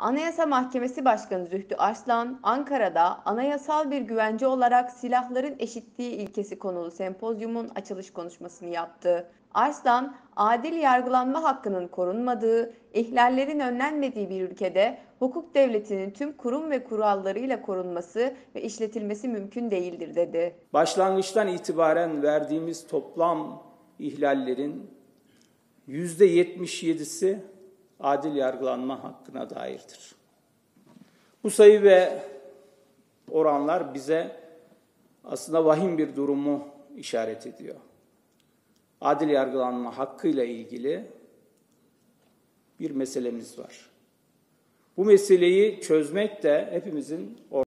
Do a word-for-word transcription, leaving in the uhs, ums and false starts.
Anayasa Mahkemesi Başkanı Zühtü Arslan, Ankara'da anayasal bir güvence olarak silahların eşitliği ilkesi konulu sempozyumun açılış konuşmasını yaptı. Arslan, adil yargılanma hakkının korunmadığı, ihlallerin önlenmediği bir ülkede hukuk devletinin tüm kurum ve kurallarıyla korunması ve işletilmesi mümkün değildir dedi. Başlangıçtan itibaren verdiğimiz toplam ihlallerin yüzde yetmiş yedisi adil yargılanma hakkına dairdir. Bu sayı ve oranlar bize aslında vahim bir durumu işaret ediyor. Adil yargılanma hakkıyla ilgili bir meselemiz var. Bu meseleyi çözmek de hepimizin